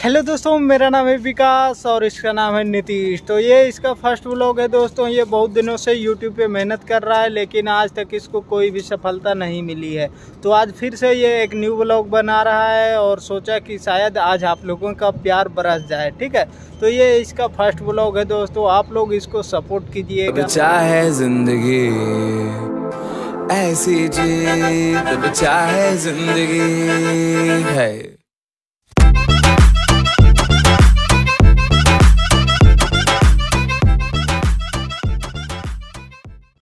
Hello दोस्तों, मेरा नाम है विकास और इसका नाम है नीतीश। तो ये इसका फर्स्ट व्लॉग है दोस्तों। ये बहुत दिनों से यूट्यूब पे मेहनत कर रहा है, लेकिन आज तक इसको कोई भी सफलता नहीं मिली है। तो आज फिर से ये एक न्यू व्लॉग बना रहा है और सोचा कि शायद आज आप लोगों का प्यार बरस जाए। ठीक है, तो ये इसका फर्स्ट व्लॉग है दोस्तों। आप लोग इसको सपोर्ट कीजिएगा। चाहे जिंदगी ऐसी जी, तब चाहे जिंदगी है।